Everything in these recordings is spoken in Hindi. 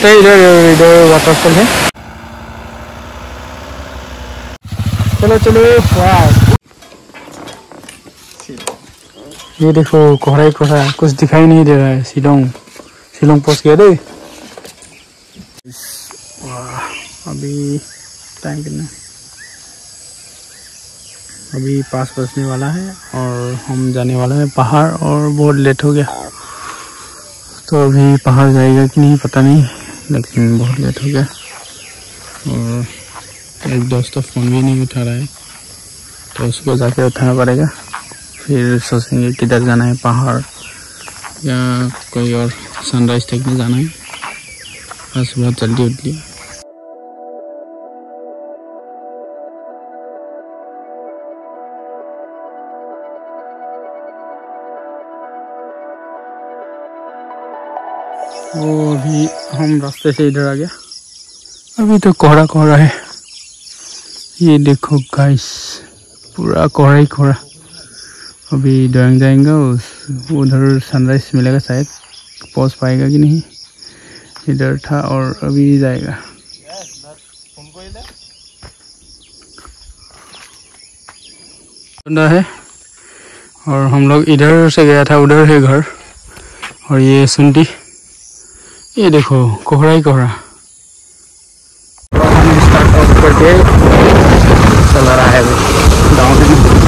है इधर इधर वाटरफॉल है। चलो चलो वाह ये देखो कोहरा ही कोहरा कुछ दिखाई नहीं दे रहा है। शिलोंग पहुंच गया दे। वाह अभी टाइम कितना अभी 5 बजने वाला है और हम जाने वाला है पहाड़ और बहुत लेट हो गया तो अभी पहाड़ जाएगा कि नहीं पता नहीं लेकिन बहुत लेट हो गया और एक दोस्त तो फ़ोन भी नहीं उठा रहा है तो उसको जाके उठाना पड़ेगा। फिर सोचेंगे किधर जाना है पहाड़ या कोई और सनराइज देखने जाना है। बस बहुत जल्दी उठ लिया। वो अभी हम रास्ते से इधर आ गया। अभी तो कोहरा कोहरा है। ये देखो गाइस पूरा कोहरा ही कोहरा। अभी डोंग जाएंगे उधर सनराइज मिलेगा शायद पहुंच पाएगा कि नहीं। इधर था और अभी जाएगा। है और हम लोग इधर से गया था उधर है घर और ये सुंटी। ये देखो कोहरा ही कोहरा। हम स्टार्ट ऑफ करके चला रहा है डाउन।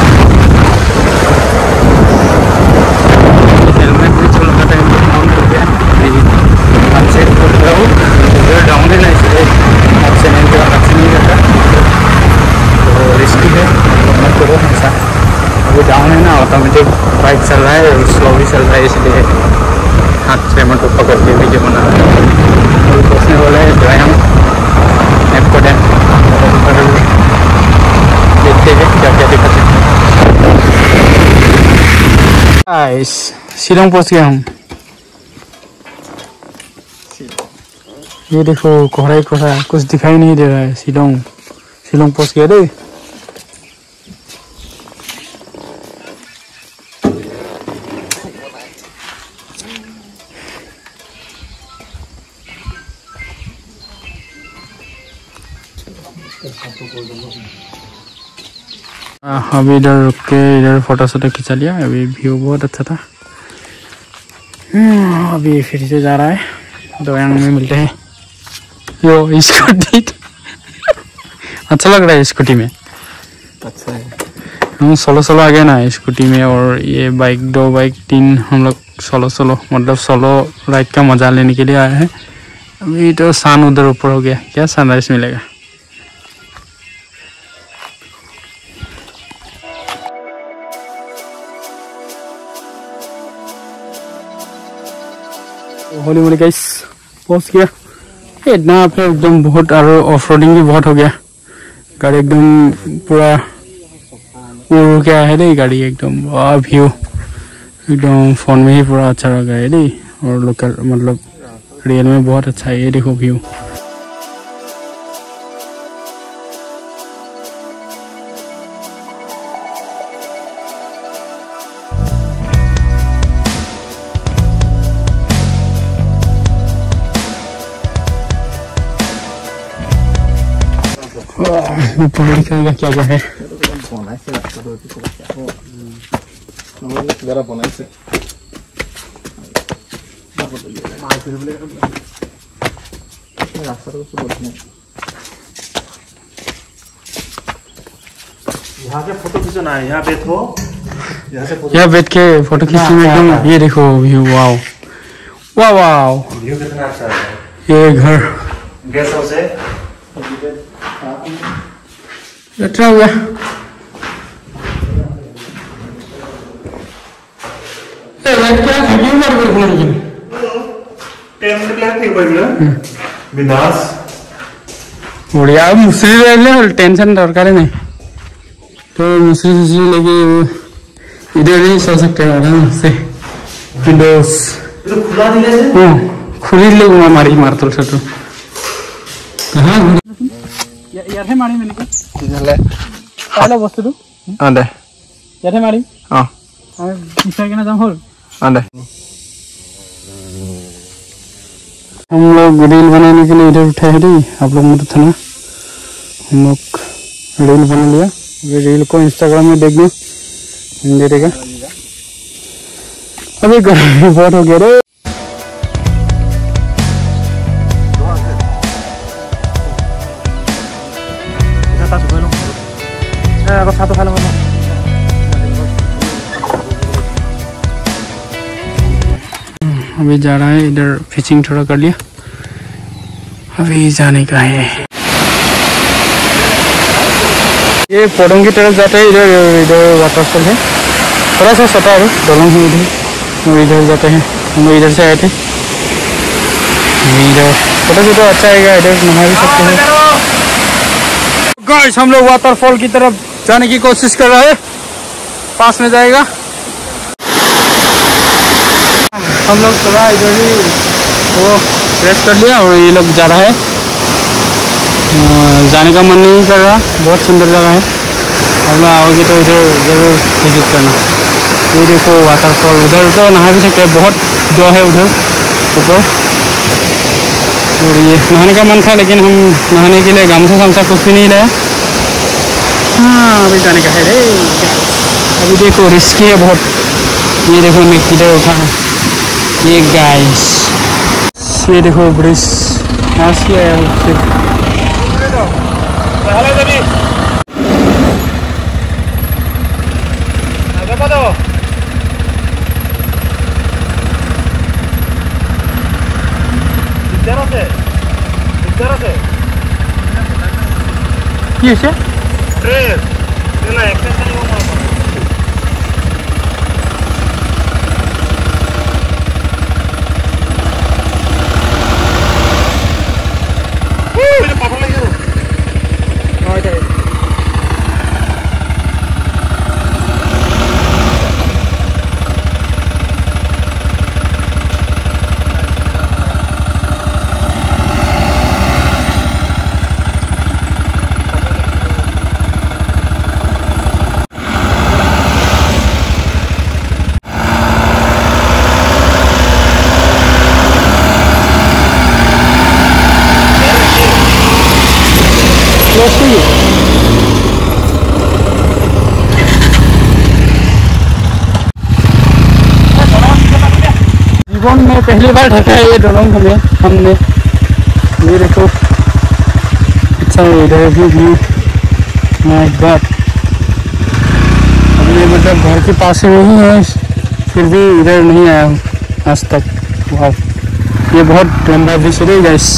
हेलमेट भी चलाना टाइम डाउन हो गया। अच्छे डाउन है ना इसलिए अच्छे नहीं करता तो रिस्की है मत करो ऐसा। अभी डाउन है ना ऑटोमेटिक बाइक चल रहा है स्लो भी चल रहा है इसलिए हाथ से मत पकड़ के वीडियो बना रहा है। और पहुँचने वाला है ड्राइंग एप्को डैम। देखते हैं क्या क्या दिखाते हैं। शिलोंग पहुँच गया हम। ये देखो कोहरा ही कोहरा कुछ दिखाई नहीं दे रहा है। शिलोंग पहुँच गया दे। अभी इधर रुक के इधर फोटो शोटो खिंचा लिया। अभी व्यू बहुत अच्छा था। अभी फिर से जा रहा है। दोयांग में मिलते हैं। यो स्कूटी अच्छा लग रहा है स्कूटी में। अच्छा है हम सोलो आ गए ना स्कूटी में और ये बाइक 2 बाइक 3 हम लोग सोलो मतलब सोलो राइड का मजा लेने के लिए आए हैं। अभी तो सन उधर ऊपर हो गया क्या सनराइज मिलेगा। होली मोली गाइस पहुंच गया। इतना आपने एकदम बहुत और ऑफ रोडिंग भी बहुत हो गया। गाड़ी एकदम पूरा उड़ के आया है गाड़ी एकदम। वाह व्यू एकदम फोन में ही पूरा अच्छा लग रहा है और लोकल मतलब रियल में बहुत अच्छा है। ये देखो व्यू। ऊपर दिखाएगा क्या क्या है। यहाँ से फोटो खींचना है। यहाँ बैठो यहाँ बैठ के फोटो खींचने में एकदम। ये देखो व्यू। वाओ वाह वाह व्यू कितना अच्छा है। ये घर गेस्ट हाउस है। अच्छा हो गया। बढ़िया मुसरी रहे टेंशन दरकार नहीं तो मुसरी लेके इधर ही सो सकते हैं आराम से। विंडोज खुली ले मारी मारतल से तो कहाँ यार मारी मैंने पहला बस्तु तो आंदे यार मारी हाँ पिछा के ना जाम होल आंदे हम लोग रील बनाने के लिए इधर उठे हैं रे, आप लोग मत था ना। हम लोग रील बना लिया, ये रील को इंस्टाग्राम में देखना दे देगा। अभी गर्मी बहुत हो गया रे। अभी जा रहा है, इधर फिशिंग थोड़ा कर लिया, अभी जाने का है। ये पोडोंग की तरफ जाते हैं, इधर इधर वाटरफॉल है, थोड़ा सा सटा है, डोलोंग है इधर, इधर जाते हैं। हम लोग इधर से आए थे, इधर फोटो शूटो अच्छा आएगा, इधर नहा भी सकते हैं। गाइस हम लोग वाटरफॉल की तरफ जाने की कोशिश कर रहे हैं, पास में जाएगा। हम लोग थोड़ा इधर ही वो रेस्ट कर लिया और ये लोग जा रहा है, जाने का मन नहीं कर रहा, बहुत सुंदर जगह है। हम लोग आओगे तो इधर जरूर विजिट करना। ये देखो वाटरफॉल, उधर तो नहा भी सकते हैं, बहुत जो है उधर ऊपर। और ये नहाने का मन था लेकिन हम नहाने के लिए गामछा सामसा कुछ भी नहीं लाया। हाँ अभी जाने का है रे। अभी देखो रिस्की है बहुत। ये देखो मैं किधर उठा है, ये गाइस, ये देखो ब्रिज ऐसी है। ये क्या? जीवन में पहली बार ढका है ये डोलोंग हमें हमने। ये देखो अच्छा इधर भी व्यू नाइट बात। अब ये मतलब घर के पास में ही है, फिर भी इधर नहीं आया हूँ आज तक। वाह ये बहुत लंबा ब्रिज है गाइस।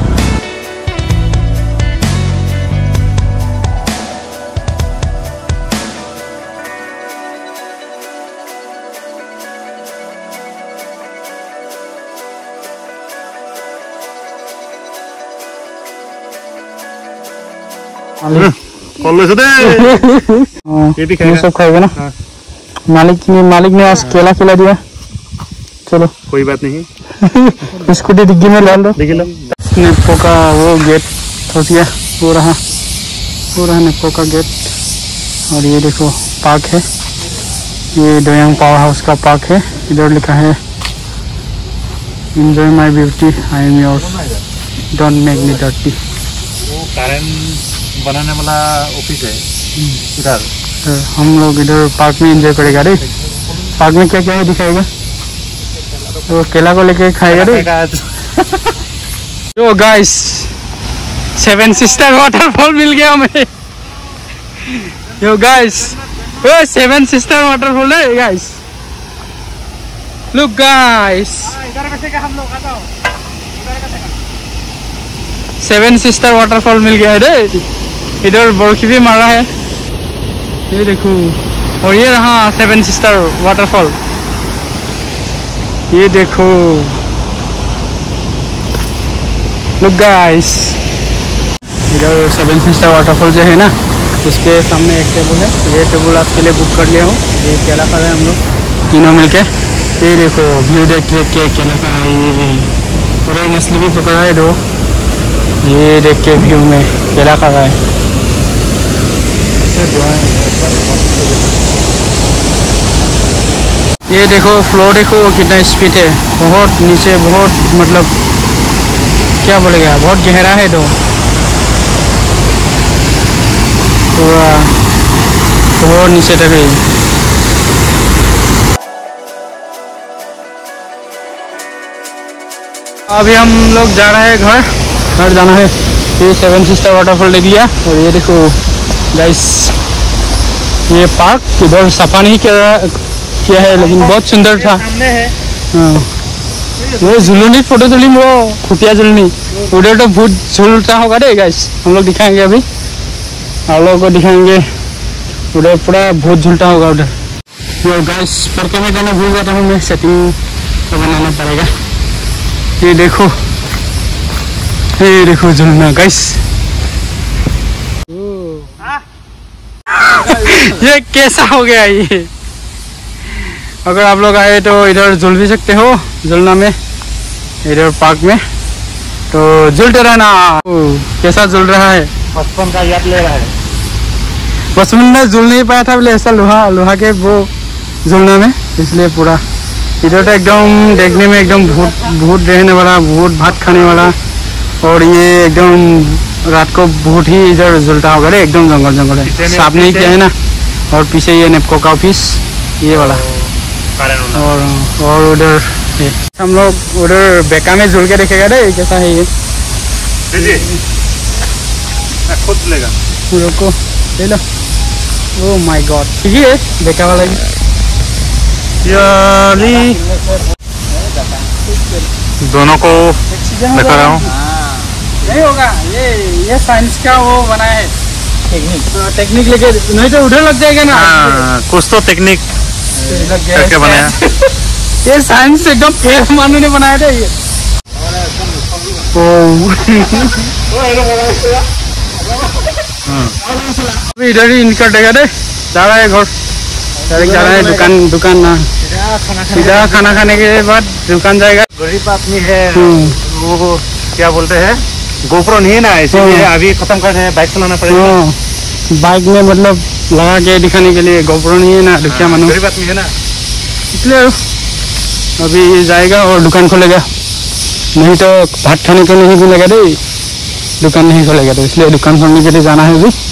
ये सब खाएगा ना। मालिक ने आज केला खिला दिया। चलो कोई बात नहीं। स्कूटी डिग्गी में डाल दो। नेप्पो का वो गेट हो गया, वो रहा नेप्पो का गेट। और ये देखो पार्क है, ये दोयांग पावर हाउस का पार्क है। इधर लिखा है enjoy my beauty I am yours don't make me dirty. वो कारण बनाने वाला ऑफिस है इधर। हम लोग इधर पार्क में एंजॉय करेगा रे। पार्क में क्या क्या है दिखाएगा, तो केला को लेके खाएगा रे। तो गाइस 7 सिस्टर वाटरफॉल मिल गया हमें। यो गाइस 7 सिस्टर वाटरफॉल है guys. Look guys 7 sister waterfall मिल गया है रे। इधर बर्फी भी मारा है, ये देखो। और ये रहा 7 सिस्टर वाटरफॉल, ये देखो। लुक गाइस इधर 7 सिस्टर वाटरफॉल जो है ना, उसके सामने एक टेबल है। ये टेबल आपके लिए बुक कर लिया हूँ। ये केला खा रहे हैं हम लोग तीनों मिलके। ये देखो व्यू देख के केला खा रहे हैं। पूरा मछली भी पकड़ा है दो, ये देख के व्यू में केला खा रहा है। ये देखो फ्लो देखो कितना स्पीड है, बहुत नीचे, बहुत मतलब क्या बोलेगा, बहुत गहरा है तो पूरा बहुत नीचे तक है। अभी हम लोग जा रहे हैं घर जाना है। ये 7 सिस्टर वाटरफॉल ले दिया। और ये देखो गाइस, ये पार्क इधर सफा नहीं किया है लेकिन बहुत सुंदर था। हाँ, वो झुलनी फोटो तुली, वो खुटिया झुलनी उधर तो भूत झूलता होगा दे गाइस। हम लोग दिखाएंगे, अभी आप लोगों को दिखाएंगे। उधर पूरा भूत झूलता होगा उधर। यो गाइस, पर क्या मैं जाना भूल जाता हूँ, मैं सेटिंग तो बनाना पड़ेगा। ये देखो झूलना गाइस। ये कैसा हो गया ये। अगर आप लोग आए तो इधर झूल भी सकते हो, झूलना में इधर पार्क में, तो झूलते रहना। कैसा झूल रहा है, बचपन का याद ले रहा है। बचपन में झूल नहीं पाया था बोले, ऐसा लोहा के वो झूलना में, इसलिए पूरा इधर तो एकदम देखने में एकदम भूत रहने वाला, भूत भात खाने वाला। और ये एकदम रात को भूत ही इधर झूलता होगा रे, एकदम जंगल है, साफ नहीं किया है ना। और पीछे ये नेपको का ऑफिस ये वाला, और उधर हम लोग उधर बेका में झूल के देखेगा रे, कैसा है ये। खुद लेगा रुको ले लो। ओह माय गॉड, ठीक है बेका वाला भी। दोनों को दिखा रहा हूँ। नहीं होगा, ये साइंस का वो बनाया है, टेक्निक लेके, नहीं तो उधर लग जाएगा ना। कुछ तो टेक्निक लग गया करके बनाया। ये साइंस एकदम फेर मानू ने बनाया था ये। अभी इधर ही निकल देगा दे, जा रहा है घर, डायरेक्ट जा रहा है दुकान ना, सीधा खाना खाने के बाद दुकान जाएगा। गरीब आदमी है, वो क्या बोलते हैं, गोप्रो नहीं है ना, इसलिए अभी खत्म कर रहे हैं, बाइक चलाना पड़ेगा। बाइक में मतलब लगा के दिखाने के लिए, गोप्रो नहीं है ना, दुखिया मानो, गरीब आदमी है ना, इसलिए अभी ये जाएगा और दुकान खोलेगा। नहीं तो भात खाने को नहीं मिलेगा दे, दुकान नहीं खोलेगा, तो इसलिए दुकान खोलने के लिए जाना है अभी।